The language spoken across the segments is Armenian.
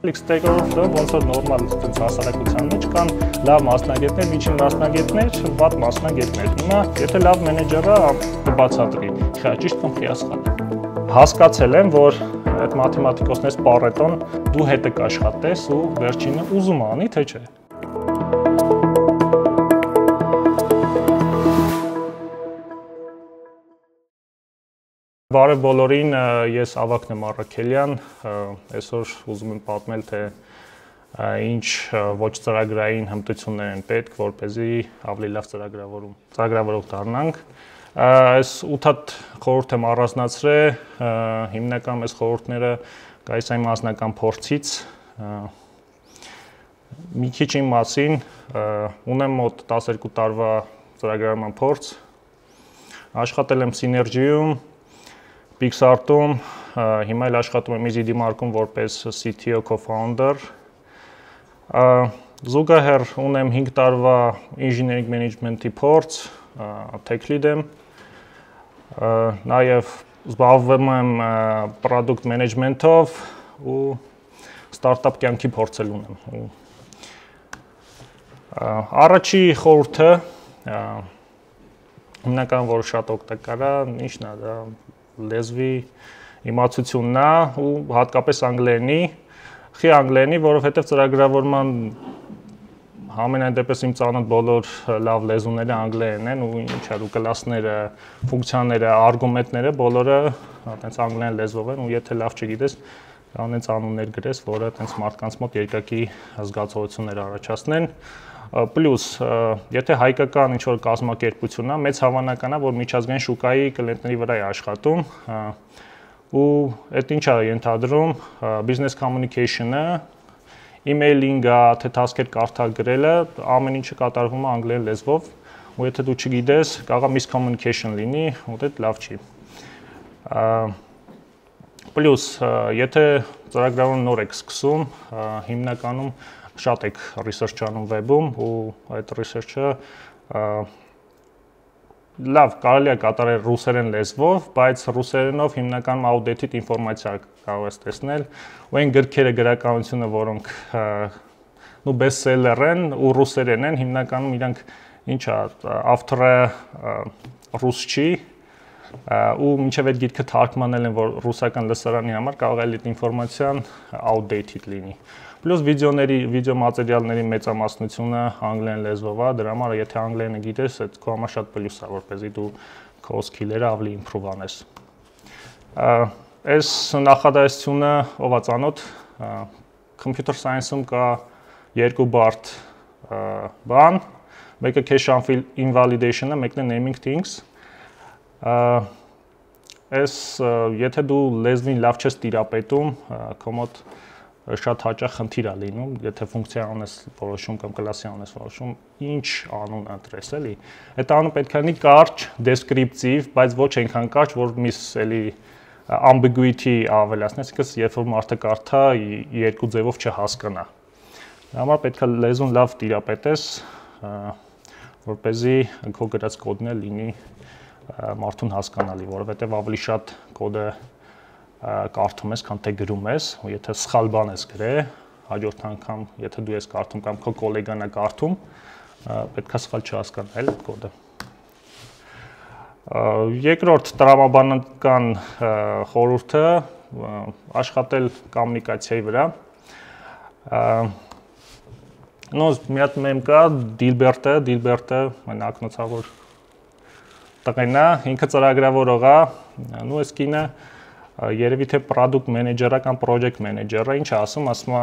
complex stakeholder-ը ոնց որ նորմալ այդպես հասարակության մեջ կան լավ մասնագետներ, միջին մասնագետներ, վատ մասնագետներ։ Հիմա եթե լավ մենեջերը կբացատրի, խա ճիշտ կամ խիա սխալ։ Հասկացել եմ, որ այդ մաթեմատիկոսներից Պարետոն դու հետը կաշխատես ու վերջինը ուզում անի, թե չէ։ Բարև բոլորին, ես Ավագն եմ Առաքելյան, այսօր ուզում եմ պատմել, թե ինչ ոչ ծրագրային հմտություններ են պետք, որպեսզի ավելի լավ ծրագրավորող դառնանք։ Այս 8 հատ խորհուրդ եմ առանձնացրել, հիմնական այս խորհուրդները գալիս այն մասնական փորձից, մի քիչ իմ մասին, ունեմ մոտ 12 տարվա ծրագրարման փորձ, աշխատել եմ Synergy-ում, Pixart-ում, հիմա էլ աշխատում եմ EasyDMark-ում որպես CTO co-founder, զուգահեռ ունեմ 5 տարվա engineering management-ի փորձ, tech lead եմ, նաև զբաղվում եմ product management-ով ու startup կյանքի փորձել ունեմ։ Առաջի խորհուրդը, հիմնական որ շատ օգտակար է, ինչն է դա լեզվի իմացությունն է ու հատկապես անգլերենի, խի անգլերենի, որովհետև ծրագրավորման համենայն դեպս իմ ծանոթ բոլոր լավ լեզուները անգլերեն են ու ինչ է, ու կլասները, ֆունկցիաները, արգումենտները բոլորը այտենց անգլերեն լեզվով են ու եթե լավ չգիտես, անենց անուններ գրես, որը այտենց մարդկանց մոտ երկակի զգացողություններ առաջացնեն։ Պլյուս, եթե հայկական ինչ-որ կազմակերպություն է, մեծ հավանական է, որ միջազգային շուկայի կլիենտների վրա է աշխատում ու այդ ինչ է ենթադրում business communication-ը, email-ինգը, թե task-եր կարդագրելը, ամեն ինչը կատարվում է անգլերեն լեզվով ու եթե դու չգիտես, կարող է miscommunication լինի, ու դա լավ չի։ Պլյուս, եթե ծրագրավորում նոր եք սկսում, հիմնականում շատ եք research անում web-ում ու այդ research-ը լավ կարելի է կատարել ռուսերեն լեզվով, բայց ռուսերենով հիմնականում outdated ինֆորմացիա կարող ես տեսնել, ու այն գրքերը գրականությունը, որոնք best-seller են ու ռուսերեն են, հիմնականում իրանք ինչ է, ավտորը ռուս չի, ու մինչև այդ գիրքը թարգմանել են, որ ռուսական լսարանի համար կարող է այդ ինֆորմացիան outdated լինի։ Պլյուս վիդեո մատերիալների մեծամասնությունը անգլերեն լեզվով է, դրա համար եթե անգլերենը գիտես, այդ քո համար շատ պլյուս է, որպեսզի դու քո skills-երը ավելի improve անես։ Այս նախադասությունը ով է ծանոթ, computer science-ում կա երկու բարդ բան, մեկը cache invalidation-ը, մեկն է naming things։ Եթե դու լեզվին լավ չես տիրապետում, քո մոտ շատ հաճախ խնդիր է լինում, եթե ֆունկցիա անես որոշում կամ կլասի անես որոշում, ինչ անուն ընտրես, էլի։ Այդ անունը պետք է լինի կարճ, descriptive, բայց ոչ այնքան կարճ, որ միս էլի ambiguity ավելացնես, այսինքն երբ որ մարդը կարդա, երկու ձևով չհասկանա։ Դա համար պետք է լեզուն լավ տիրապետես, որպեսզի քո գրած կոդն լինի մարդուն հասկանալի, որովհետև ավելի շատ կոդը կարդում ես, քան թե գրում ես, ու եթե սխալ բան ես գրել, հաջորդ անգամ, եթե դու ես կարդում կամ քո գոլեգան է կարդում, պետք է սխալ չհասկանալ այդ կոդը։ Երկրորդ տրամաբանական խորհուրդը աշխատել կոմունիկացիայի վրա։ Մի հատ մեմ կա Դիլբերտը, այն ակնոցավոր տղեն է, ինքը ծրագրավորող է, ու այս կինը երևի թե product manager-ը կամ project manager-ը, ինչ ասում է,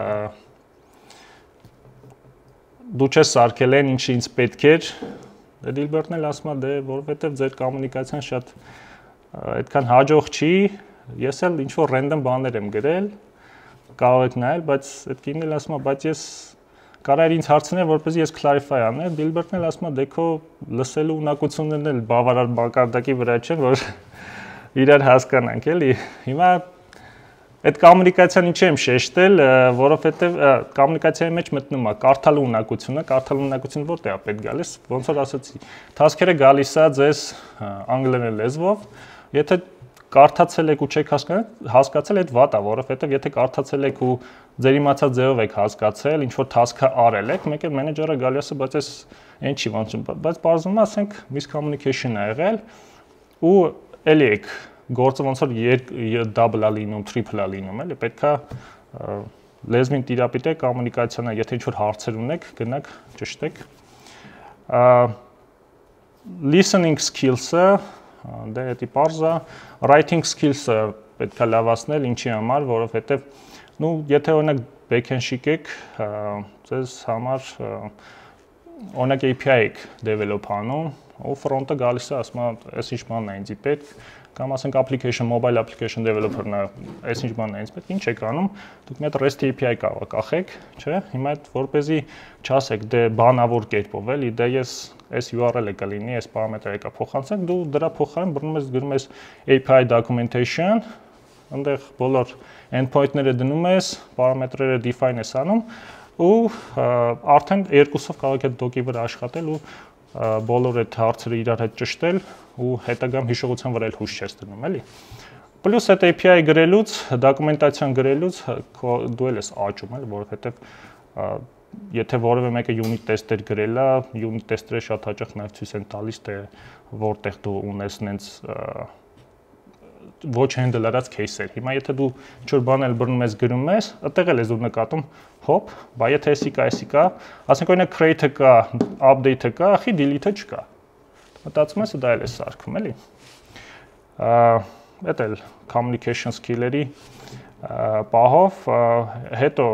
դու չես սարքել են, ինչը ինձ պետք էր, Դիլբերտն էլ ասում է, դե որովհետև ձեր կոմունիկացիան շատ այդքան հաջող չի, ես էլ ինչ-որ random բաներ եմ գրել, կարող եք նայել, բայց այդ կինն էլ ասում է, բայց ես կարող էր ինձ հարցնել, որպեսզի ես clarify անեմ, Դիլբերտն էլ ասում է, դե քո լսելու ունակություններն էլ բավարար մակարդակի վրա չեն, որ իրար հասկանանք, էլի։ Հիմա այդ կոմունիկացիան ինչ եմ շեշտել, որովհետև կոմունիկացիայի մեջ մտնում է կարդալու ունակությունը որտեղ է պետք գալիս, ոնց որ ասացի, task-երը գալիս է ձեզ անգլերեն լեզվով, եթե կարդացել եք ու չեք հասկացել, այդ վատ է, որովհետև եթե կարդացել եք ու ձեր իմացած ձևով եք հասկացել, ինչ որ task-ը արել եք, մեկ էլ մենեջերը գալի ասի, բայց այս այն չի ոնց, բայց բարձրում ասենք miscommunication ա եղել ու էլի եք գործը ոնց որ double-ա լինում, triple-ա լինում, էլի պետքա լեզվին տիրապետեք կոմունիկացիոնը, եթե ինչ որ հարցեր ունեք, գնաք ճշտեք։ Listening skills-ը դե դա պարզ է, writing skills-ը պետքա լավացնել, ինչի համար, որովհետև նու եթե օրինակ backend-շիկ եք, ձեզ համար օրինակ API եք develop անում, ու front-ը գալիս է, ասում է, այս ինչ բանն է ինձ պետք, կամ ասենք application, mobile application developer-ն է, այս ինչ բանն է ինձ պետք, ինչ եք անում, դուք մի հատ REST API կարող կախեք, չէ՞, հիմա այդ որպեսզի չասեք, դե բանավոր կերպով էլի, դե ես այս URL-ը կլինի, այս պարամետրը եկա փոխանցեք, դու դրա փոխարեն բռնում ես գրում ես API documentation, այնտեղ բոլոր endpoint-ները դնում ես, պարամետրերը define ես անում ու արդեն երկուսով կարող եք այդ դոկի վրա աշխատել ու բոլոր այդ հարցերը իրար հետ ճշտել ու հետագամ հիշողության վրա էլ հույս չես դնում, էլի։ Պլյուս այդ API գրելուց, դոկումենտացիան գրելուց դու էլ ես աճում, էլի, որովհետև եթե որևէ մեկը unit test-եր գրել է, unit test-երը շատ հաճախ նաև ցույց են տալիս, թե որտեղ դու ունես նենց ոչ handle արած case-եր։ Հիմա եթե դու ինչ-որ բան էլ բռնում ես գրում ես, այդտեղ էլ ես դու նկատում, հոպ, բա եթե էսի կա, ասենք օրինակ create-ը կա, update-ը կա, ախի delete-ը չկա։ Մտածում ես դա էլ է սարքում, էլի։ Դա էլ communication skill-երի պահով, հետո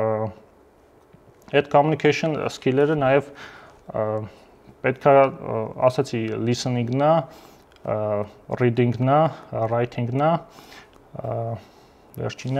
այդ communication skill-երը նաև պետք է ասացի listening-ն է, reading-ն է, writing-ն է, վերջինը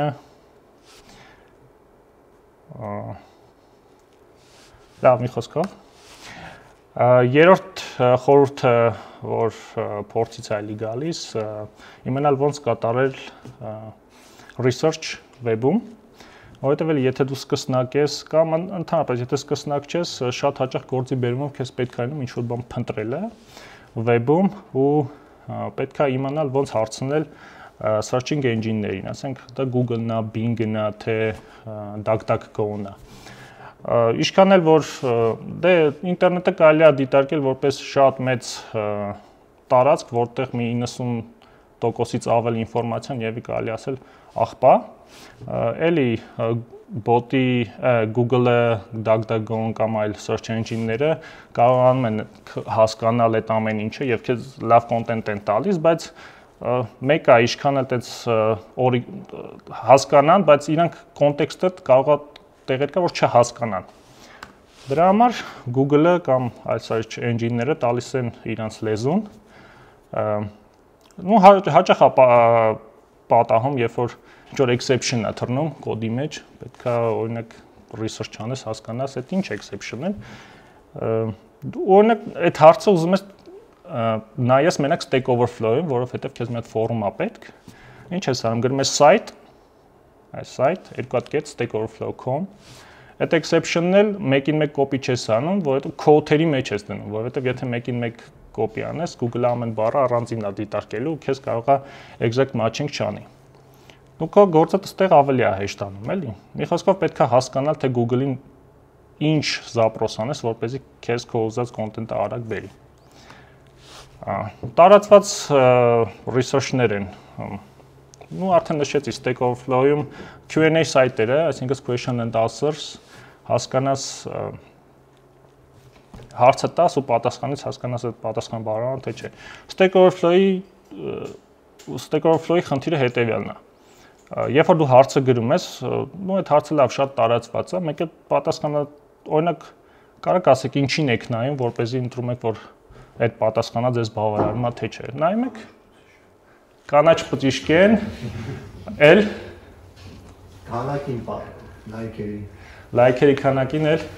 լավ մի խոսքով երրորդ խորհուրդը որ փորձից այլի գալիս իմանալ ոնց կատարել research web-ում որովհետև էլ եթե դու սկսնակ ես կամ ընդհանրապես եթե սկսնակ չես շատ հաճախ գործի բերումով քեզ պետք է ինչ որ բան փնտրելը web-ում ու պետք է իմանալ ոնց հարցնել searching engine-ներին, ասենք դա Google-ն է, Bing-ն է, թե DuckDuckGo-ն է։ Ինչքան էլ որ դե ինտերնետը կարելի է դիտարկել որպես շատ մեծ տարածք, որտեղ մի 90%-ից ավել ինֆորմացիան եւի կարելի ասել աղբա, էլի բոտի Google-ը, DuckDuckGo-ն կամ այլ search engine-ները կարողանում են հասկանալ այդ ամեն ինչը եւ քեզ լավ կոնտենտ են տալիս, բայց մեկը ինչքան էլ այդպես հասկանան, բայց իրանք կոնտեքստը կարող է տեղեր կա որ չհասկանան։ Դրա համար Google-ը կամ այլ search engine-ները տալիս են իրանց լեզուն։ Ու հաճախ է պատահում, երբ որ ինչ-որ exception-ը թռնում կոդի մեջ, պետք է օրինակ research անես, հասկանաս, այդ ինչ exception է։ Օրինակ այդ հարցը ուզում ես նայես մենակ Stack Overflow-ին, որովհետև քեզ մի հատ ֆորում է պետք։ Ինչ ես անում, գրում ես site, այս site, stackoverflow.com։ Այդ exception-ն էլ մեկին մեկ կոպի չես անում, որովհետև code-երի մեջ ես դնում, որովհետև եթե մեկին մեկ կոպի անես, Google-ը ամեն բառը առանձին է դիտարկելու, քեզ կարող է exact matching չանի։ Ու քո գործը այստեղ ավելի է հեշտանում, էլի։ Մի խոսքով պետք է հասկանալ, թե Google-ին ինչ զապրոս անես, որպեսզի քեզ քո ուզած կոնտենտը արագ բերի։ Տարածված research-ներ են։ Ու արդեն նշեցի Stack Overflow-ում Q&A սայթերը, այսինքն question and answers, հասկանաս հարցը տաս ու պատասխանից հասկանաս այդ պատասխան բառը թե չէ։ Stack Overflow-ի խնդիրը հետևյալն է։ Երբ որ դու հարցը գրում ես, ու այդ հարցը լավ շատ տարածված է, մեկ է պատասխանը օրինակ կարող ասեք ինչին եք նայում, որպեսզի ընտրում եք որ այդ պատասխանը ձեզ բավարարում է թե չէ։ Նայում եք կանաչ բջիջկեն, էլ քանակին լայքերի քանակին էլ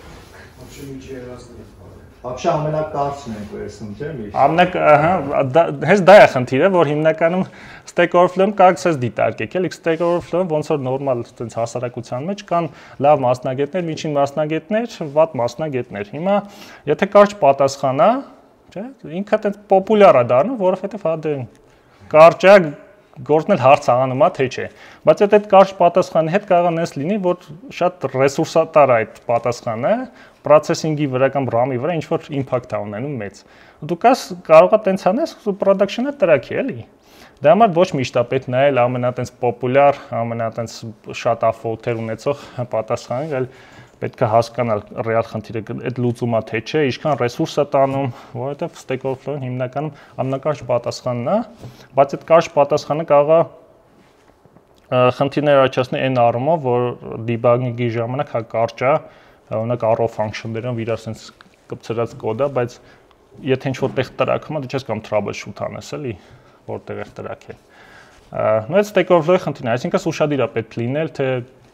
Вообще ամենակարծն ենք վերցնում, չէ՞ միշտ։ Ամենակ, հենց դա է խնդիրը, որ հիմնականում Stack Overflow-ում կարողս ես դիտարկեք, էլի Stack Overflow-ում ոնց որ նորմալ այդպես հասարակության մեջ կան լավ մասնագետներ, միջին մասնագետներ, վատ մասնագետներ։ Հիմա եթե կարճ պատասխան է, չէ՞, ինքը այդպես պոպուլյար է դառնում, որովհետև հա դե կարճ է, գործն էլ հարցանանում է, թե չէ։ Բայց այդ կարճ պատասխանի հետ կարող է լինի, որ շատ ռեսուրսատար է այդ պատասխանը, processing-ի վրա կամ RAM-ի վրա ինչ որ impact է ունենում մեծ։ Դու կարող ես տենց անես, production-ը տրաքի, էլի։ Դա համար ոչ միշտ է պետք նայել ամենատենց պոպուլյար, ամենատենց շատ ափոթեր ունեցող պատասխանին, այլ պետք է հասկանալ ռեալ խնդիրը այդ լուծումա թե չէ, ինչքան ռեսուրս է տանում, որովհետև Stack Overflow-ն հիմնականում ամենակարճ պատասխանն է, բայց այդ կարճ պատասխանը կարող է խնդիրներ առաջացնել այն առումով, որ debug-ի ժամանակ հա կարճ է, օրինակ arrow function-ներով իրար sense կպցրած կոդ է, բայց եթե ինչ-որ տեղ տրակում է, դու չես կամ troubleshoot անես, էլի, որտեղ է տրակել։ Նույն Stack Overflow-ի խնդիրն է, այսինքն ուշադիր է պետք լինել, թե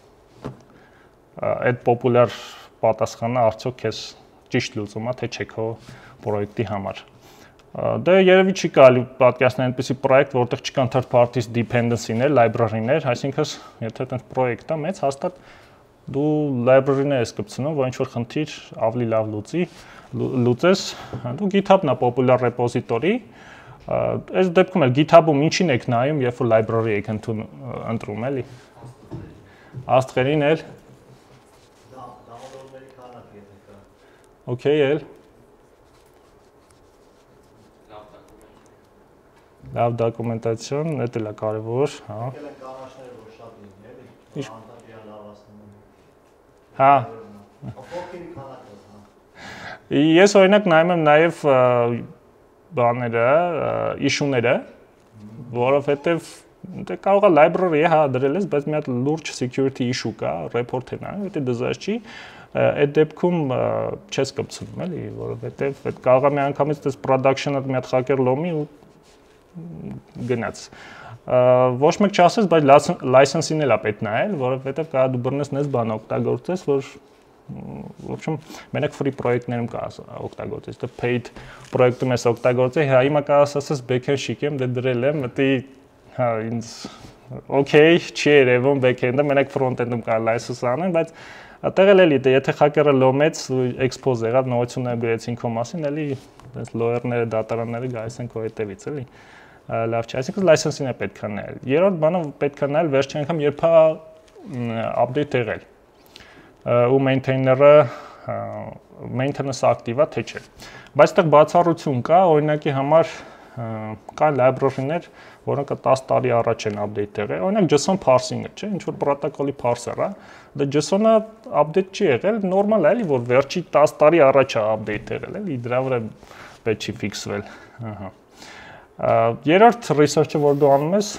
այդ պոպուլյար պատասխանը արդյոք քեզ ճիշտ լուծում է, թե չէ քո պրոյեկտի համար։ Դե երևի չի կարելի պատկերացնել այնպիսի պրոյեկտ, որտեղ չկան third parties dependency-ներ, library-ներ, այսինքն եթե այդպես պրոյեկտ է մեծ, հաստատ դու library-ներ ես կպցնում, որ ինչ-որ խնդիր ավելի լավ լուծես, դու GitHub-ն է պոպուլյար repository, այս դեպքում էլ GitHub-ում ինչին եք նայում, երբ որ library եք ընտրում, էլի։ Աստղերին էլ Okay, էլ լավ դոկումենտացիոն, դա էլ է կարևոր, հա։ Եկել են կանաչները, որ շատ լինի, էլի։ Անդադիա լավացնում։ Հա։ Ափոքերի քանակը, հա։ Ես օրինակ նայում եմ նաև բաները, issue-ները, որովհետև դե կարող է library-ը հա դրել ես, բայց մի հատ լուրջ security issue կա, report-ն է, դա դժվար չի։ Այդ դեպքում չես կպցնում, էլի, որովհետև այդ կարող է միանգամից դες production-ը մի հատ hacker լոմի ու գնաց։ Ոչ մեկ չասես, բայց license-ին էլ է պետք նայել, որովհետև կարող դու բռնես նես բան օգտագործես, որ в общем, մենակ free պրոյեկտներում կա օգտագործես, դե paid պրոյեկտում ես օգտագործել, հա հիմա կարող ասես backend շիկեմ, դե դրել եմ, մտի հա ինձ okay, չի երևում backend-ը, մենակ front-end-ում կա license անեն, բայց այդտեղ էլի դե եթե hacker-ը լոմեց ու expose եղավ, նորություններ գրեցին քո մասին, էլի այնպես lawyer-ները, դատարանները գալիս են քո հետևից, էլի։ Լավ չէ, այսինքն license-ին է պետք է նայել։ Երրորդ բանը պետք է նայել վերջին անգամ երբ է update եղել։ Ու maintainer-ը maintenance active-ա թե չէ։ Բայց այդտեղ բացառություն կա, օրինակի համար կա library-ներ, որոնք 10 տարի առաջ են update եղել։ Օրինակ JSON parsing-ը, չէ, ինչ որ պրոտոկոլի parser է, դա JSON-ը update չի եղել, նորմալ է, էլի, որ վերջի 10 տարի առաջ է update եղել, էլի, դրա վրա պետք չի ֆիքսվել։ Ահա։ Երրորդ research-ը, որ դու անում ես,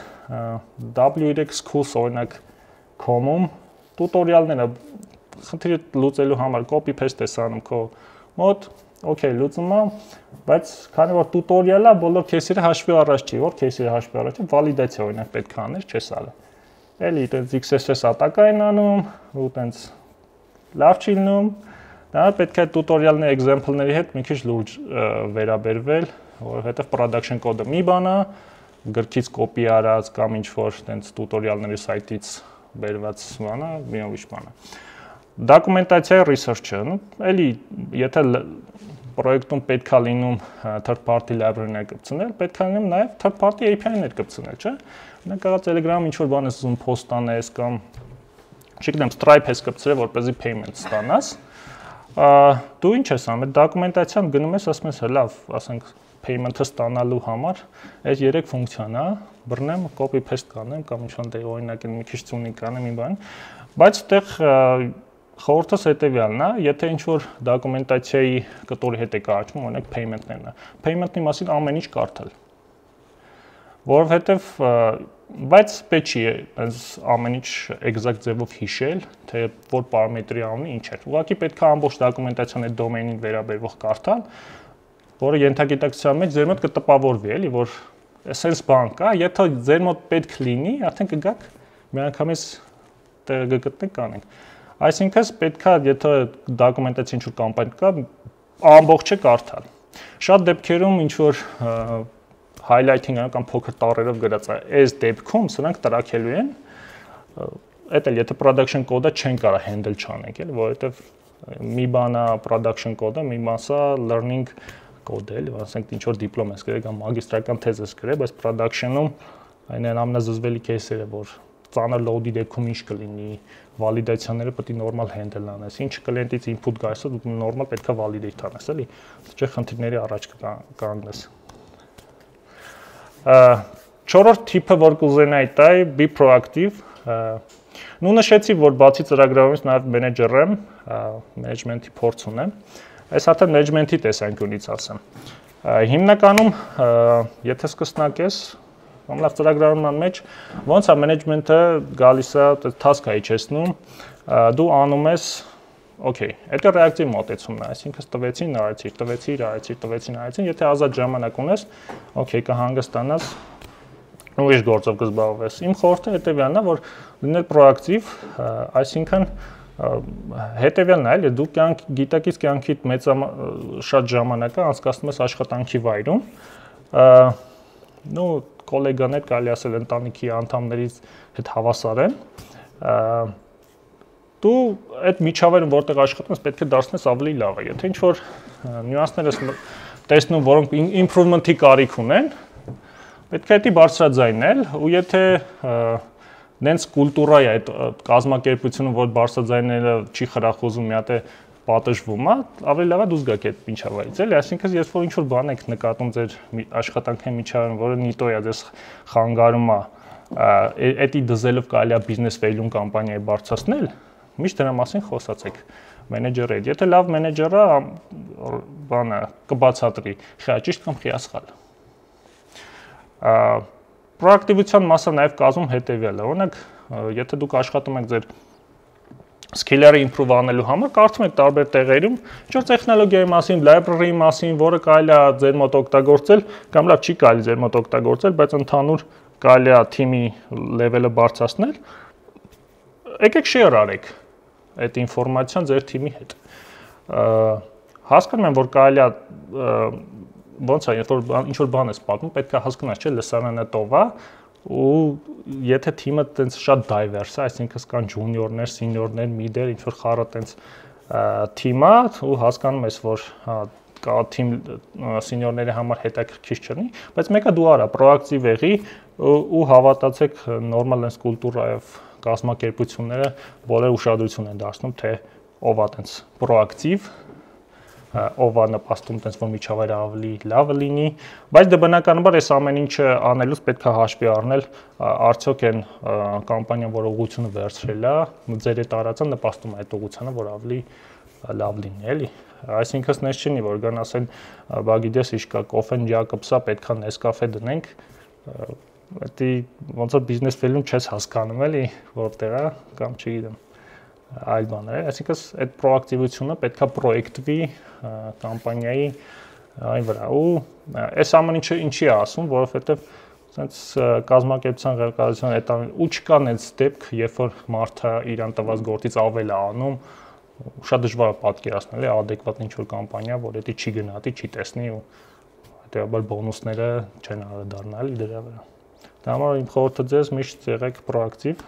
WRX Schools օրինակ com-ում տուտորիալները խնդիրը լուծելու համար copy paste ես անում քո մոտ, okay, լուծում է, բայց քանի որ տուտորիալ է, բոլոր кейսերը հաշվի առած չի, որ кейսերը հաշվի առած է, վալիդացիա օրինակ պետք է անես, չես արել։ Էլի այդպես XSS ատակա են անում, ու այդպես լավ չի լինում։ Դա պետք է տուտորիալների example-ների հետ մի քիչ լուրջ վերաբերվել, որովհետև production code-ը մի բան է, գրքից copy արած կամ ինչ որ այդպես տուտորիալների site-ից բերված բան է, մի ուրիշ բան է։ Դոկումենտացիայի research-ը, էլի եթե պրոյեկտում պետք է լինում third party library-ներ կպցնել, պետք է լինում նաև third party API-ներ կպցնել, չէ՞։ Նա կարող Telegram-ում ինչ որ բան ես ուզում post անես կամ չգիտեմ Stripe ես կպցրել, որպեսզի payment ստանաս։ Դու ինչ ես անում, դոկումենտացիան գնում ես, ասում ես, լավ, ասենք payment-ը ստանալու համար այդ 3 ֆունկցիան է, բռնեմ, copy paste կանեմ կամ ինչ-որ դե օրինակ մի քիչ unique կանեմ մի բան, բայց այդտեղ խորհուրդս հետևյալն է, եթե ինչ-որ դոկումենտացիայի կտորի հետ է կարճում, օրինակ payment-ներն է, payment-ի մասին ամեն ինչ կարդալ, որովհետև բայց պետք չի այնպես ամեն ինչ exact ձևով հիշել, թե որ պարամետրի անունը ինչ է։ Ուղղակի պետք է ամբողջ դոկումենտացիան այդ դոմեյնին վերաբերող կարդալ, որը ենթագիտակցության մեջ ձեր մոտ կտպավորվի, էլի, որ sense բան կա, եթե ձեր մոտ պետք լինի, արդեն կգաք միանգամից տեղը գտնեք կանենք։ Այսինքն պետք է, եթե դոկումենտացիա ինչ-որ կամպանիա կա, ամբողջը կարդալ։ Շատ դեպքերում ինչ-որ highlighting կամ փոքր տառերով գրած է, այս դեպքում սրանք տրակելու են, այդ էլ եթե production code-ը չեն կարող handle չանենք, էլի, որովհետև մի բանա production code-ը, մի մասը learning code-ը, էլի, ասենք ինչ որ դիպլոմ ես գրել կամ մագիստրական թեզ ես գրել, բայց production-ում Այն ամենազզվելի кейսերը, որ ծանր load-ի դեպքում ինչ կլինի, վալիդացիաները պետք է նորմալ handle անես։ Ինչ կլիենտից input գայս, դու նորմալ պետք է validate անես, էլի։ Չէ՞ խնդիրների առաջ կանգնես։ Չորրորդ տիպը, որ կուզենայի տալ, be proactive։ Նու նշեցի, որ բացի ծրագրավորումից նաև մենեջեր եմ, մենեջմենթի փորձ ունեմ։ Այս հատը մենեջմենթի տեսանկյունից ասեմ։ Հիմնականում, եթե սկսնակ ես, ամենավ ծրագրավորման մեջ ոնց է մենեջմենթը գալիս է task-ը իջեցնում, դու անում ես, okay, դա ռեակտիվ մոտեցումն է, այսինքն տվեցին, արեցի, եթե ազատ ժամանակ ունես, okay, կհանգստանաս, ուրիշ գործով կզբաղվես։ Իմ խորհուրդը հետևյալն է, որ լինել պրոակտիվ, այսինքն հետևյալն է, էլի դու գիտակից կյանքիդ շատ ժամանակը անցկացնում ես աշխատանքի վայրում, նու կոլեգաներ կարելի ասել ընտանիքի անդամներից հետ հավասար են, դու այդ միջավայրում որտեղ աշխատում ես պետք է դարձնես ավելի լավը, եթե ինչ-որ նյուանսներ ես տեսնում, որոնք improvement-ի կարիք ունեն, պետք է դա բարձրաձայնել ու եթե նենց կուլտուրա է այդ կազմակերպությունը, որ բարձրաձայնելը չի խրախուսում, մի հատ է պատժվում է, ավելի լավ է դու զգաք այդ միջավայրից, էլի, այսինքն երբ որ ինչ-որ բան եք նկատում ձեր աշխատանքային միջավայրում, որը նիտո է ձեզ խանգարում է, էդի դզելով կարելի է բիզնես վելյուն կամպանիայի բարձրացնել, միշտ դրա մասին խոսացեք մենեջերի հետ։ Եթե լավ մենեջեր է, բանը կբացատրի, խիա ճիշտ կամ խիա սխալ։ Պրոակտիվության մասը նաև կազմում հետևյալը, օրինակ, եթե դուք աշխատում եք ձեր skills-ը improve անելու համար, կարդում եք տարբեր տեղերում, ինչ-որ տեխնոլոգիայի մասին, library-ի մասին, որը կարելի է ձեր մոտ օգտագործել, կամ լավ չի կարելի ձեր մոտ օգտագործել, բայց ընդհանուր կարելի է թիմի level-ը բարձրացնել, եկեք share արեք այդ ինֆորմացիան ձեր թիմի հետ։ Հասկանում եմ, որ կարելի է ոնց է, երբ որ ինչ-որ բան ես պատմում, պետք է հասկանաս, չէ՞, լսարանը տով է, ու եթե թիմը տենց շատ diverse է, այսինքն կան ջունիորներ, սենիորներ, միդեր, ինչ-որ խառը տենց թիմ է, ու հասկանում ես, որ կա թիմ սենիորների համար հետաքրքիր չլինի, բայց մեկը դու արա, պրոակտիվ եղի ու հավատացեք նորմալ այս կուլտուրայով կազմակերպությունները բոլոր ուշադրություն են դարձնում, թե ով է տենց պրոակտիվ, ով է նպաստում տենց որ միջավայրը ավելի լավը լինի, բայց դե բնականաբար այս ամեն ինչը անելուց պետք է հաշվի առնել արդյոք այն կամպանիան, որ ուղղությունը վերցրել է, ձեր հետ արածը նպաստում է այդ ուղղությանը, որ ավելի լավ լինի, էլի։ Այսինքն նես չնի, որ գան ասեն, բա գիտես, ինչ կա, կոֆեն Ջակոբսա, պետքա Նեսկաֆե դնենք, դա ոնց որ բիզնես վելյուն չես հասկանում, էլի, որտեղ է, կամ չգիտեմ, այլ բաներ, այսինքն այդ պրոակտիվությունը պետքա պրոյեկտվի կամպանիայի այն վրա ու այս ամեն ինչը ինչի է ասում, որովհետև sense կազմակերպության ղեկավարության այդ ու չկա այնց դեպք, երբ որ մարդը իրան տված գործից ավել է անում, շատ դժվար է պատկերացնել, adekvat ինչ-որ կամպանիա, որ դա չի գնահատի, չի տեսնի ու հետեւաբար բոնուսները չեն անդրադառնալ դրա վրա։ Դա համար իմ խորհուրդը ձեզ միշտ եղեք պրոակտիվ։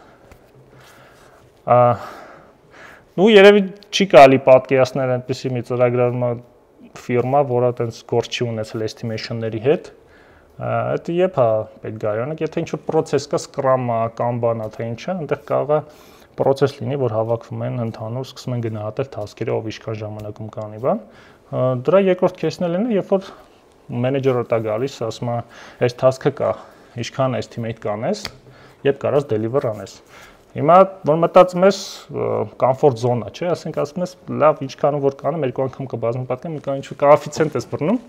Ու երևի չի կարելի պատկերացնել այնպեսի մի ծրագրավորման ֆիրմա, որը այդպես գործ չի ունեցել estimation-ների հետ։ Դա երբ է պետք գա, օրինակ, եթե ինչ-որ process կա, Scrum-ը, Kanban-ը, թե ինչ է, այնտեղ կարող է process լինի, որ հավաքվում են ընդհանուր, սկսում են գնահատել task-երը, ով ինչքան ժամանակում կանի բան։ Դրա երկրորդ кейսն էլ է, երբ որ մենեջերը տա գալիս, ասում է, այս task-ը կա, ինչքան estimate կանես, երբ կարաս deliver անես։ Հիմա որ մտածում ես comfort zone-ա, չէ՞, ասենք ասում ես, լավ, ինչքան որ կանեմ, երկու անգամ կբազմի պատկեմ, մի կան ինչ-որ կոэֆիցիենտ ես բռնում։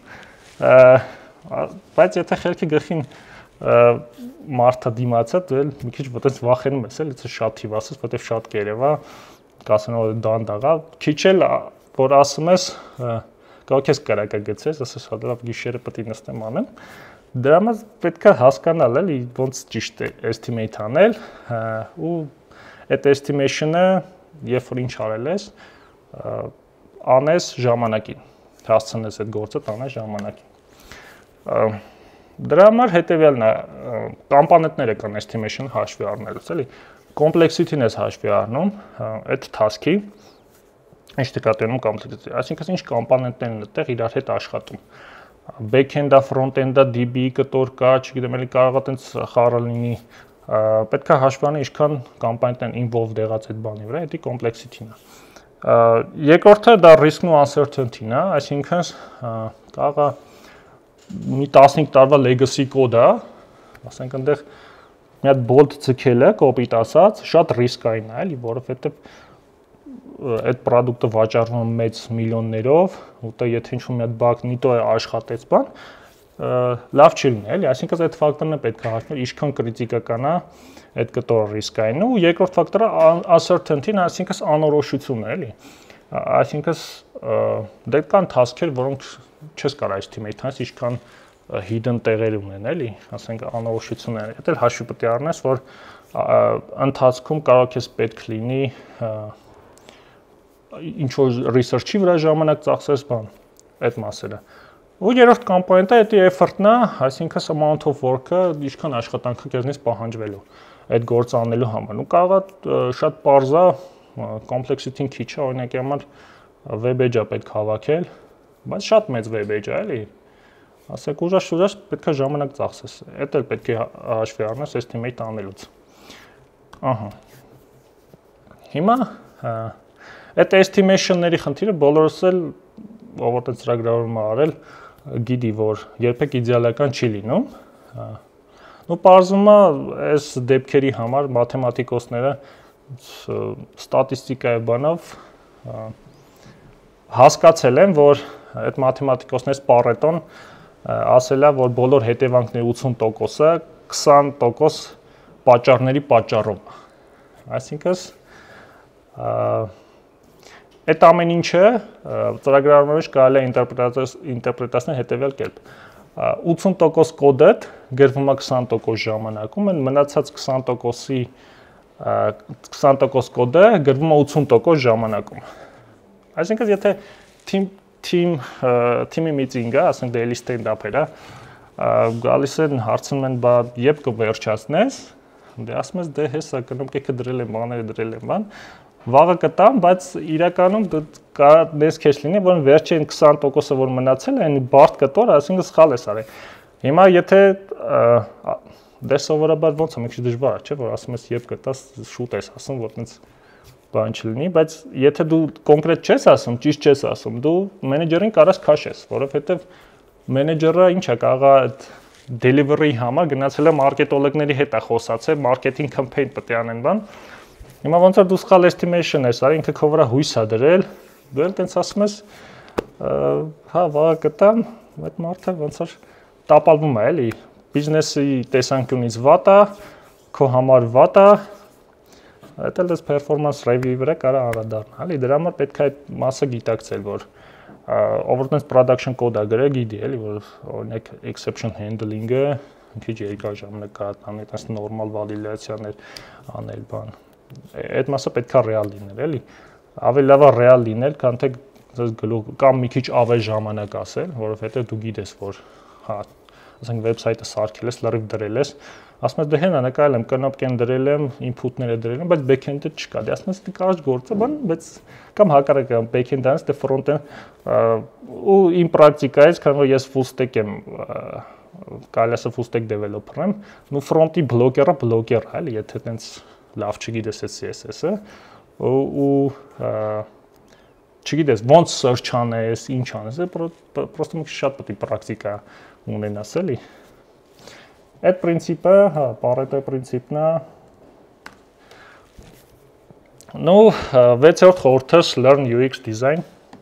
Բայց եթե խելքի գլխին մարդը դիմացա, դու էլ մի քիչ այդպես վախենում ես, էլ դա շատ թիվ ասես, որտեվ շատ կերև է, կասեն որ դանդաղա, քիչ էլ որ ասում ես, կարող ես կարակա գցես, ասես հա լավ գիշերը պետք է նստեմ անեմ։ Դրա համար պետք է հասկանալ, էլի ոնց ճիշտ estimate անել ու այդ estimation-ը երբ որ ինչ արել ես, անես ժամանակին, հասցնես այդ գործը տանես ժամանակին։ Դրա համար հետևյալն է, կոմպոնենտները կան estimation հաշվի առնելուց, էլի complexity-ն ես հաշվի առնում, այդ task-ի ինչ նկատի ունեմ complexity, այսինքն ինչ կոմպոնենտներն են այդտեղ իրար հետ աշխատում։ back-end-ը, front-end-ը, DB կտոր կա, չգիտեմ, էլի կարող է տենց խառը լինի, պետք է հաշվանի ինչքան կամպանիան են involved եղած այդ բանի վրա, դա complexity-ն է։ Երկրորդը դա risk-ն ու uncertainty-ն է, այսինքն կարող է մի 15 տարվա legacy կոդ է, ասենք այնտեղ մի հատ bolt ցկելը, կոպիտ ասած, շատ ռիսկային է, էլի, որովհետեւ այդ product-ը վաճառվում է մեծ միլիոններով, ուտա եթե ինչ-որ մի հատ բակ նիտո է աշխատեց բան, լավ չի լինի, էլի, այսինքն այդ ֆակտորն է պետք է հաշվել, ինչքան կրիտիկական է այդ կտորը ռիսկային ու երկրորդ ֆակտորը uncertainty-ն, այսինքն անորոշությունն է, էլի։ Այսինքն դե կան task-եր, որոնք չես կարող estimate հանես ինչքան hidden տեղեր ունեն, էլի, ասենք անորոշություններ։ Դա էլ հաշվի պետք է առնես, որ ընթացքում կարող է պետք լինի ինչ որ research-ի վրա ժամանակ ծախսես բան, այդ մասերը։ Ու երրորդ կոմպոնենտը դա effort-ն է, այսինքն amount of work-ը, ինչքան աշխատանքը քեզնից պահանջվելու այդ գործը անելու համար։ Ու կարող է շատ պարզ է, complexity-ն քիչ է, օրինակի համար web page-ը պետք հավաքել, բայց շատ մեծ web page է, էլի։ Ասեք ուժաշ պետք է ժամանակ ծախսես։ Դա էլ պետք է հաշվի առնես estimate անելուց։ Ահա։ Հիմա այդ estimation-ների խնդիրը բոլորս էլ ով որ ծրագրավորում արել գիտի, որ երբեք իդեալական չի լինում։ Ու պարզվում է այս դեպքերի համար մաթեմատիկոսները ստատիստիկայի բանով հասկացել են, որ այդ մաթեմատիկոսներից Պարետոն ասել է, որ բոլոր հետևանքների 80%-ը 20% պատճառների պատճառով։ Այսինքն այդ ամեն ինչը ծրագրավորումից կարելի է ինտերպրետացնել հետևյալ կերպ։ 80% կոդը գրվում է 20% ժամանակում, այն մնացած 20%-ի 20% կոդը գրվում է 80% ժամանակում։ Այսինքն եթե թիմի միտինգը, ասենք daily stand-up-երը, գալիս են հարցնում են, բա երբ կվերջացնես, դե ասում ես, դե հեսա կնում կեքը դրել եմ, բաները դրել եմ, բան, վաղը կտամ, բայց իրականում կարա դες քեզ լինի, որ վերջին 20%-ը որ մնացել է, այն բարդ կտոր, ասինքն սխալ ես արել։ Հիմա եթե դե սովորաբար ոնց է, մի քիչ դժվար է, չէ՞, որ ասում ես երբ կտաս, շուտ ես ասում, որ տենց բան չլինի, բայց եթե դու կոնկրետ չես ասում, ճիշտ չես ասում, դու մենեջերին կարաս քաշես, որովհետև մենեջերը ինչ է կարող այդ delivery համար գնացել է մարքետոլոգների հետ է խոսացել, marketing campaign պետք է անեն բան։ Հիմա ոնց որ դու սխալ estimation ես արել, ինքը քո վրա հույս է դրել, դու էլ տենց ասում ես, հա, վաղը կտամ, այդ մարդը ոնց որ տապալվում է, էլի, բիզնեսի տեսանկյունից վատ է, քո համար վատ է, այդ էլ դες performance review-ի վրա կարա անդրադառնա, էլի, դրա համար պետք է այդ մասը գիտակցել, որ ով որ տենց production code-ը գրել, գիտի, էլի, որ օրինակ exception handling-ը քիչ երկար ժամանակ կարա տանի, տես normal validation-ներ անել, բան։ Այդ մասը պետք է real լինել, էլի։ Ավելի լավ է real լինել, քան թե կամ մի քիչ ավել ժամանակ ասել, որովհետեւ դու գիտես, որ հա, ասենք վեբսայթը սարքել ես, լրիվ դրել ես, ասում ես դե հենա նկարել եմ, կնոպկեն դրել եմ, input-ները դրել եմ, բայց back-end-ը չկա։ Դե ասում ես դե կարճ գործ է, բան, բայց կամ հակառակը back-end-ը դե front-end ու իմ պրակտիկայից, քանի որ ես full stack եմ, կարելի է full stack developer եմ, ու front-ի բլոկերը բլոկեր, էլի, եթե տենց լավ չգիտես այդ CSS-ը ու չգիտես ոնց search անես, ինչ անես, պրոստը մի քիչ շատ պետք է պրակտիկա ունենաս, էլի։ Այդ principe-ը, հա, Pareto principe-ն է։ Ну, 6-րդ խորհուրդս learn UX design։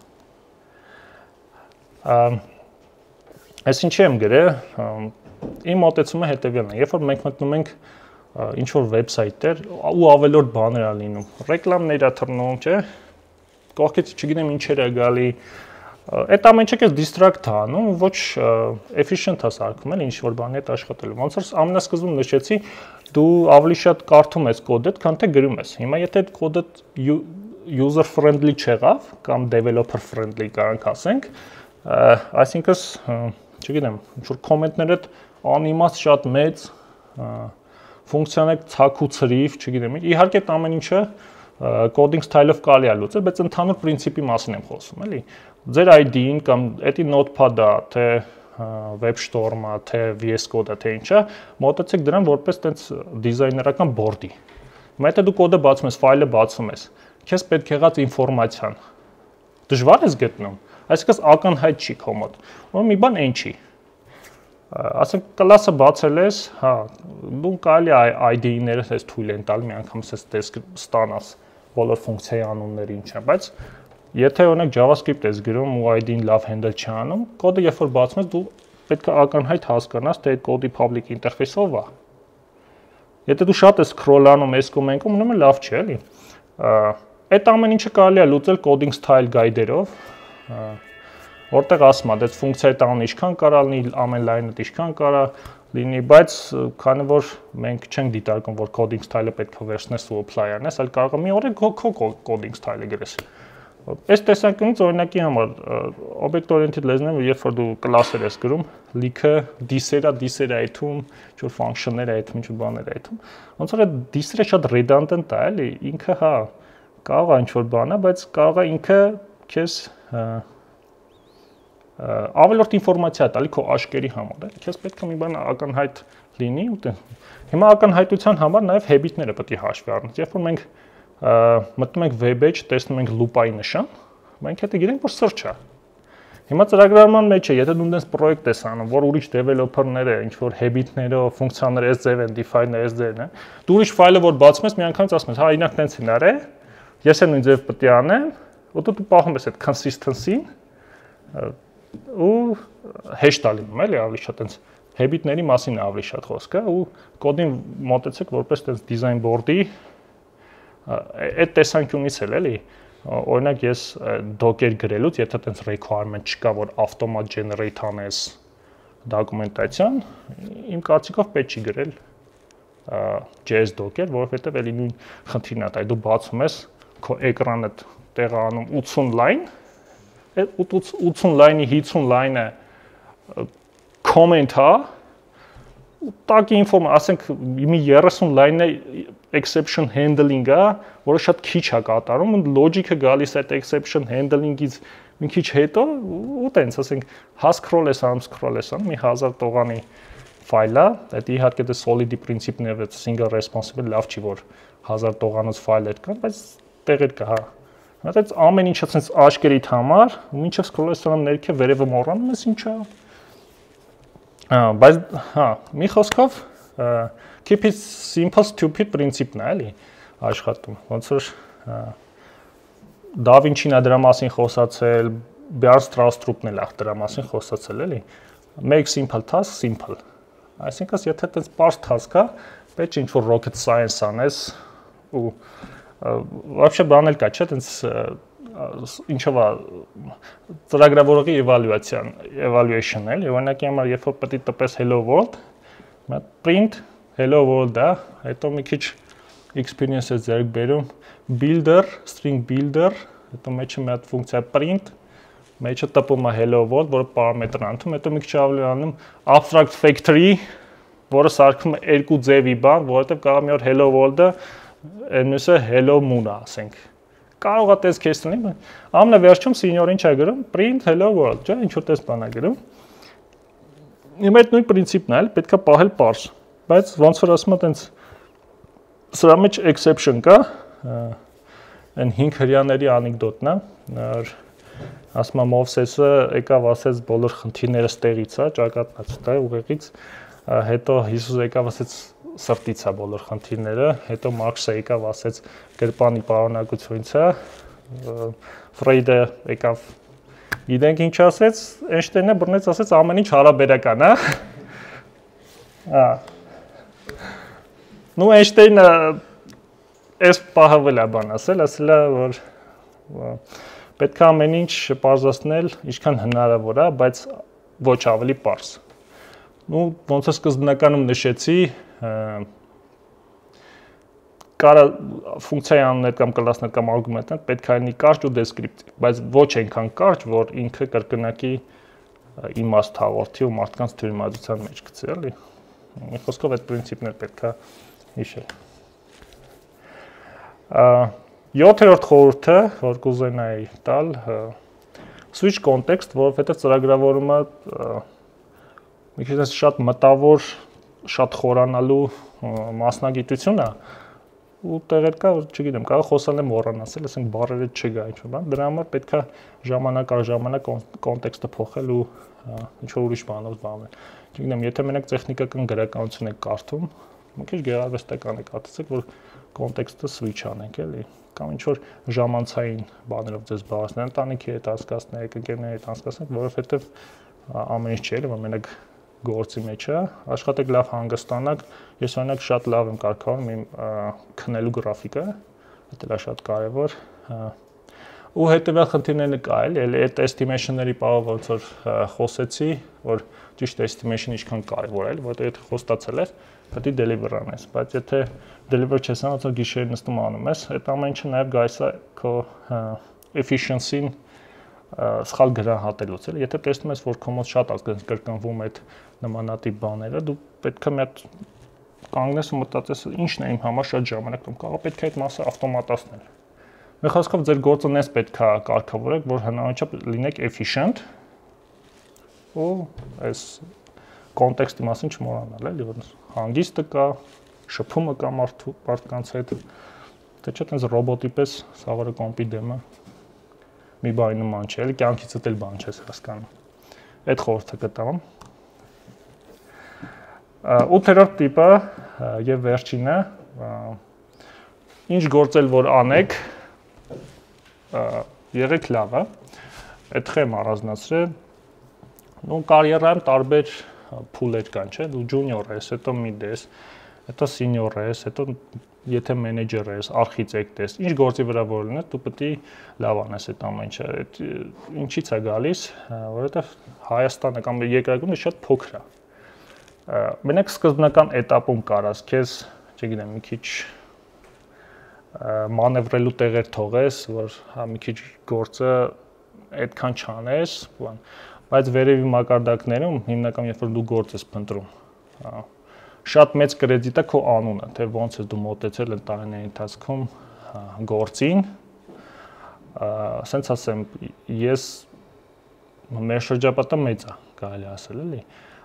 Այս ինչի եմ գրել, իմ մոտեցումը հետևյալն է, երբ որ մենք մտնում ենք ինչ որ վեբսայթեր ու ավելորդ բաներ ա լինում, ռեկլամներ ա թռնում, չէ՞, կողքից չգիտեմ ինչեր ա գալի, այդ ամեն ինչը քեզ distract ա անում, ոչ efficient ա սարքում, ինչ որ բանի հետ աշխատելու։ Ոնց որ ամենասկզբում նշեցի, դու ավելի շատ կարդում ես կոդդ, քան թե գրում ես։ Հիմա եթե այդ կոդը user friendly չեղավ կամ developer friendly կարանք ասենք, այսինքն, չգիտեմ, ինչ որ կոմենտները անիմաստ շատ մեծ ֆունկցիաներ ցակու ծրիվ, չգիտեմ, իհարկե այդ ամեն ինչը coding style-ով կարելի է լուծել, բայց ընդհանուր principe-ի մասին եմ խոսում, էլի։ Ձեր ID-ին կամ էդի notepad-ը, թե web storm-ը, թե VS Code-ը, թե ինչա, մոտեցեք դրան որպես տենց դիզայներական բորդի։ Հիմա եթե դու կոդը բացում ես, ֆայլը բացում ես, քեզ պետք եղած ինֆորմացիան դժվար ես գտնում, այսինքն ակնհայտ չի քո մոտ։ Ուրեմն մի բան այն չի։ Ասենք կլասը բացել ես, հա, դու կարելի է ID-ները ես թույլ են տալ, միանգամից ես ստանաս բոլոր ֆունկցիայի անունները ինչ է, բայց եթե օրինակ JavaScript ես գրում ու ID-ին լավ handle չի անում, կոդը երբ որ բացում ես, դու պետք է ակնհայտ հասկանաս, թե այդ կոդի public interface ով է։ Եթե դու շատ ես scroll-անում, escom-ում, ուրեմն լավ չէ, էլի։ Այդ ամեն ինչը կարելի է լուծել coding style guide-երով, որտեղ ասում է, դες ֆունկցիայի տանն ինչքան կարա լինի, ամեն լայնը ինչքան կարա լինի, բայց քանի որ մենք չենք դիտարկում, որ coding style-ը պետք է վերցնես ու apply անես, այլ կարող է մի օր քո coding style-ը գրես։ Այս տեսանկյունից օրինակի համար object oriented լեզուներում երբ որ դու կլասեր ես գրում, լիքը դիսեր այթում, ինչ-որ function-ներ այթում, ինչ-որ բաներ այթում, ոնց որ այդ դիսերը շատ redundant է, էլի, ինքը հա կարող է ինչ-որ բան է, բայց կարող է ինքը քեզ ավելորդ ինֆորմացիա տալի քո աշկերի համար, էլի, քեզ պետք է մի բան ակնհայտ լինի ու հիմա ակնհայտության համար նաև habit-ները պետք է հաշվի առնենք, երբ որ մենք մտնում ենք web page, տեսնում ենք loop-այի նշան, մենք հետո գիտենք, որ search է։ Հիմա ծրագրարման մեջ է, եթե դու դες պրոյեկտ ես անում, որ ուրիշ developer-ները, ինչ որ habit-ներով, ֆունկցիաները այս ձև են, define-ը այս ձևն է, դու ուրիշ ֆայլը որ բացում ես, միանգամից ասում ես, հա, ինակ տենց են արել, ես էլ նույն ձև պետք է անեմ, ու դու պահում ես այդ consistency-ն ու hash-ը լինում, էլի, ավելի շատ տենց habit-ների մասին է ավելի շատ խոսքը, ու կոդին մոտեցեք որպես տենց design board-ի այդ տեսանկյունից էլ էլի օրինակ ես docker գրելուց եթե տենց requirement չկա որ автомат generate անես դոկումենտացիան իմ կարծիքով պետք չի գրել JS docker որովհետև էլի նույն խնդիրն է դա դու բացում ես քո էկրանը տեղը անում 80 line այդ 80 line-ի 50 line-ը comment հա տակի ինֆորմացիա, ասենք մի 30 line-ը exception handling-ը, որը շատ քիչ է կատարում, ու logic-ը գալիս է այդ exception handling-ից մի քիչ հետո, ու տենց, ասենք, scroll ես անում, մի 1000 տողանի ֆայլ է, այդ իհարկե դա solid-ի principle-ն է, single responsible լավ չի, որ 1000 տողանոց ֆայլեր կան, բայց տեղեր կա, հա։ Այդ ամեն ինչը ցենց աշկերիդ համար, ու մինչև scroll ես անում ներքև վերևը մոռանում ես ինչա։ Բայց հա, մի խոսքով keep it simple stupid principle-ն է, էլի, աշխատում։ Ոնց որ Da Vinci-ն է դրա մասին խոսացել, Bjorn Stroustrup-ն էլ է դրա մասին խոսացել, էլի։ Make simple task simple։ Այսինքն, եթե այդպես པարզ task-ա, պետք է ինչ-որ rocket science անես ու вообще բան էլ կա, չէ՞, այդպես ինչով է ծրագրավորողի evaluation էլ, օրինակի համար երբ որ պետք է տպես hello world, մի print hello world-ը, հետո մի քիչ experience է ձեռք բերում builder, string builder, հետո մեջը մի հատ ֆունկցիա print, մեջը տպում է hello world, որը պարամետր անում, հետո մի քիչ ավելի անում abstract factory, որը սարքում է երկու ձևի բան, որովհետև կարող մի օր hello world-ը, մյուսը hello moon-ը, ասենք։ Կարող է տես case լինի, ամենավերջում senior ինչ է գրում, print hello world, չէ՞, ինչ որ տես բան է գրում։ Հիմա այդ նույն պրինցիպն է, պետք է պահել parse, բայց ոնց որ ասում եմ, տենց սրա մեջ exception կա, այն 5 հրյաների անեկդոտն է, ասում եմ Moses-ը եկավ ասեց բոլոր խնդիրները ստեղից է, ճակատնաց դա ուղեղից, հետո Հիսուսը եկավ ասեց սրտից է բոլոր խնդիրները, հետո Մարքսը եկավ ասեց գրպանի պարունակությունից է, Ֆրեյդը եկավ գիտենք ինչ ասեց, Էյնշտեյնը բռնեց ասեց ամեն ինչ հարաբերական է։ Ну Էյնշտեյնը այս պահավել է բան ասել է, որ պետք է ամեն ինչ պարզացնել ինչքան հնարավոր է, բայց ոչ ավելի պարզ։ Ну ոնց է սկզբնականում նշեցի, կարա ֆունկցիայի անուններ կամ կլասներ կամ արգումենտներ պետք է լինի կարճ ու դեսկրիպտիվ, բայց ոչ այնքան կարճ, որ ինքը կրկնակի իմաստ հաղորդի ու մարդկանց թյուրիմացության մեջ գցի, էլի։ Մի խոսքով այդ պրինցիպներ պետք է հիշել։ 7-րդ խորհուրդը, որ կուզենայի տալ, switch context, որովհետև ծրագրավորումը մի քիչ շատ մտավոր, շատ խորանալու մասնագիտություն է ու տեղեր կա, որ չգիտեմ, կարող խոսալ եմ մոռանալ, ասենք բառերը չգա ինչ-որ բան, դրա համար պետքա ժամանակ առ ժամանակ կոնտեքստը փոխել ու ինչ-որ ուրիշ բանով զբաղվել։ Չգիտեմ, եթե մենակ տեխնիկական գրականություն եք կարդում, մի քիչ գեղարվեստական եք կարդացեք, որ կոնտեքստը switch անենք, էլի, կամ ինչ-որ ժամանցային բաներով ձեզ զբաղեցնել, ընտանիքի հետ հասկացնեք, ընկերների հետ հասկացնեք, որովհետև ամեն ինչ չէ, որ մենակ գործի մեջ է, աշխատեք լավ հանգստանաք, ես օրինակ շատ լավ եմ կարգավորում իմ քնելու գրաֆիկը, դա է շատ կարևոր, ու հետևյալ խնդիրները կա, էլի, այդ estimation-ների պահով ոնց որ խոսեցի, որ ճիշտ estimation ինչքան կարևոր է, էլի, որտեղ եթե խոստացել ես, պետք է deliver անես, բայց եթե deliver չես անում, ոնց որ գիշերին նստում անում ես, այդ ամեն ինչը նաև գալիս է քո efficiency-ին սխալ գրանհատելուց, էլի, եթե տեսնում ես, որ քո մոտ շատ կրկնվում այդ նմանատիպ բաները, դու պետք է մի հատ կանգնես ու մտածես, ինչն է իմ համար շատ ժամանակ տում, կարող պետք է այդ մասը ավտոմատացնել։ Մի խոսքով ձեր գործը նես պետք է կարգավորեք, որ հնարավորինչափ լինեք efficient ու այս կոնտեքստի մասին չմոռանալ, էլի, որ հանգիստը կա, շփումը կա մարդկանց հետ, թե չէ տենց ռոբոտի պես սավառը կոմպի դեմը մի բանի նման չէ, էլի կյանքիցդ էլ բան չես հասկանում։ Այդ խորհուրդը կտամ։ 8-րդ տիպը եւ վերջինը ինչ գործել որ անեք եղեք լավը այդ խեմ առանձնացրել ու կարիերայում տարբեր փուլեր կան, չէ՞, դու junior ես, հետո mid ես, հետո senior ես, հետո եթե մենեջեր ես, արխիտեկտ ես, ինչ գործի վրա որ լինես, դու պետք է լավ անես այդ ամեն ինչը։ Այդ ինչից է գալիս, որովհետև Հայաստանը կամ երկրագույնը շատ փոքր է։ Մենակ սկզբնական этаպում կարաս քեզ, չգիտեմ, մի քիչ մանևրելու տեղեր թողես, որ հա մի քիչ գործը այդքան չանես, բան, բայց վերևի մակարդակներում հիմնական երբ որ դու գործ ես փնտրում, շատ մեծ կրեդիտ է քո անունը, թե ոնց ես դու մոտեցել տարիների ընթացքում գործին, ասենց ասեմ, ես մեր շրջապատը մեծ է, կարելի ասել, էլի,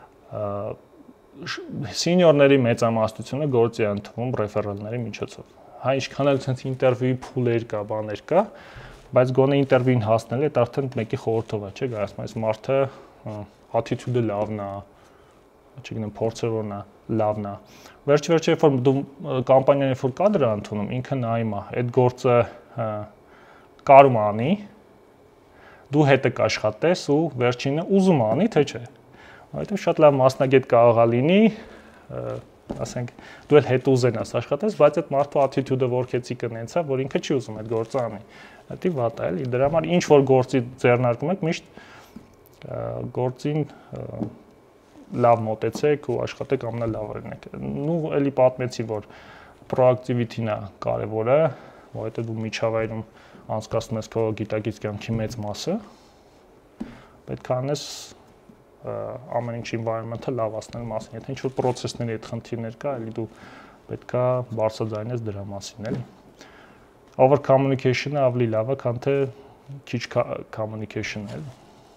սենյորների մեծամասնությունը գործի է ընդունվում ռեֆերալների միջոցով։ Հա ինչքան էլ ցենց ինտերվյուի փուլեր կա, բաներ կա, բայց գոնե ինտերվյուին հասնել է, արդեն մեկի խորհրդով է, չէ՞, գայս, այս մարդը attitude-ը լավն է, չգիտեմ, փորձը որն է, լավն է։ Վերջ-վերջը երբ որ դու կամպանիան երբ որ կադր է ընդունում, ինքը նայում է, այդ գործը կարում անի, դու հետը կաշխատես ու վերջինը ուզում անի, թե չէ։ Որովհետև շատ լավ մասնագետ կարող է լինի, ասենք, դու էլ հետ ուզենաս աշխատես, բայց այդ մարդու attitude-ը որքեցի կնենցա, որ ինքը չի ուզում այդ գործը անի։ Դա վատ է, էլի։ Դրա համար ինչ որ գործի ձեռնարկում եք, միշտ գործին լավ մոտեցեք ու աշխատեք ամենալավը լինեք։ Նու էլի պատմեցի, որ proactivity-ն է կարևորը, որովհետև դու միջավայրում անցկացնում ես քո գիտակից կյանքի մեծ մասը, պետք է անես ամեն ինչ environment-ը լավացնել մասին, եթե ինչ-որ process-ների այդ խնդիրներ կա, էլի դու պետք է բարձրաձայնես դրա մասին, էլի։ Over communication-ը ավելի լավ է, քան թե քիչ communication, էլի։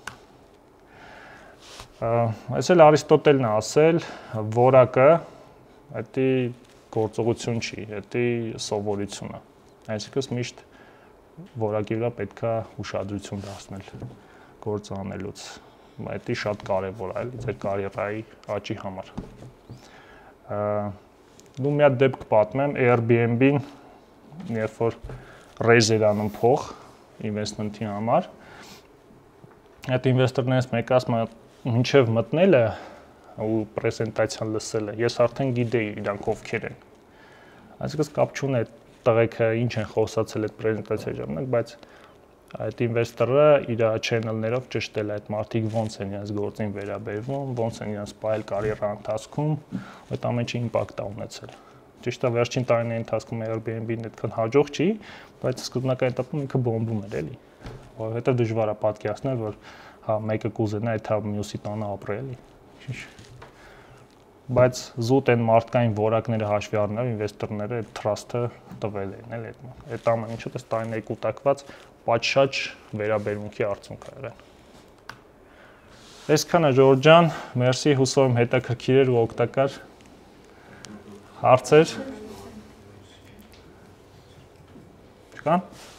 Այս էլ Արիստոտելն է ասել, որակը դա գործողություն չի, դա սովորություն է։ Այսինքն միշտ որակի վրա պետք է ուշադրություն դարձնել գործ անելուց։ Դա շատ կարևոր է, էլի, ձեր կարիերայի աճի համար։ Դու մի հատ դեպք պատմեմ, Airbnb-ն, երբ որ raise էր անում փող investment-ի համար, այդ ինվեստորներից մեկը ասում է, մինչև մտնելը ու պրեզենտացիան լսելը, ես արդեն գիտեի իրանք ովքեր են։ Այսինքն կապ չունի այդ տղեկը ինչ են խոսացել այդ պրեզենտացիայի ժամանակ, բայց այդ ինվեստորը իր channel-ներով ճշտել է այդ մարդիկ ոնց են իրենց գործին վերաբերվում, ոնց են իրենց պայել կարիերա ընթացքում, այդ ամեն ինչը իմպակտ է ունեցել։ Ճիշտ է, վերջին տարիների ընթացքում Airbnb-ն այդքան հաջող չի, բայց սկզբնական этаպում ինքը բոմբում էր, էլի։ Որովհետև դժվար է պատկերացնել, որ հա մեկը կուզենա այդ հա մյուսի տանը ապրել, էլի։ Բայց զուտ այն մարդկային որակները հաշվի առնելով ինվեստորները այդ trust-ը տվել են, էլի, այդ ամեն ինչը դες տարիների կուտակված պատշաճ վերաբերմունքի արդյունք է եղել։ Այսքանը Ժորժ ջան, մերսի, հուսով եմ հետաքրքիր էր ու օգտակար։ Հարցեր։ Չկան։